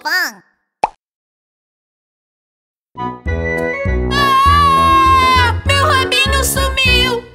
escovam. Meu rabinho sumiu.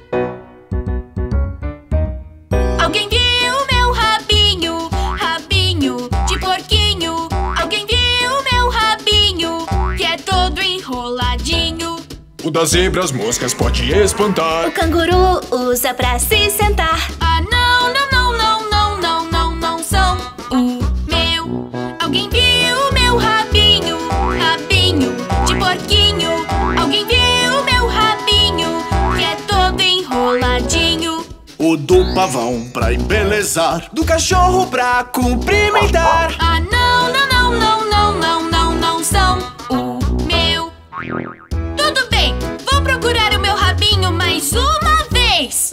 Alguém viu meu rabinho? Rabinho de porquinho. Alguém viu meu rabinho? Que é todo enroladinho. O das zebras moscas pode espantar. O canguru usa pra se sentar. Ah, não, não, não, não, não, não, não, não são o meu. Alguém viu meu rabinho? Rabinho de porquinho. Alguém viu meu rabinho? Que é todo enroladinho. O do pavão pra embelezar. Do cachorro pra cumprimentar. Ah, não, não, não, não, não, não, não, não são o meu. Tudo bem, vou procurar o meu rabinho mais uma vez.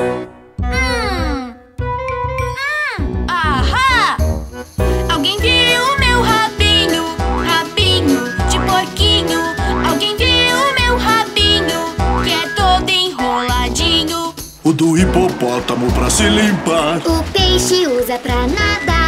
Ahá! Alguém viu meu rabinho? Rabinho de porquinho. Alguém viu meu rabinho? Que é todo enroladinho. O do hipopótamo pra se limpar. O peixe usa pra nadar.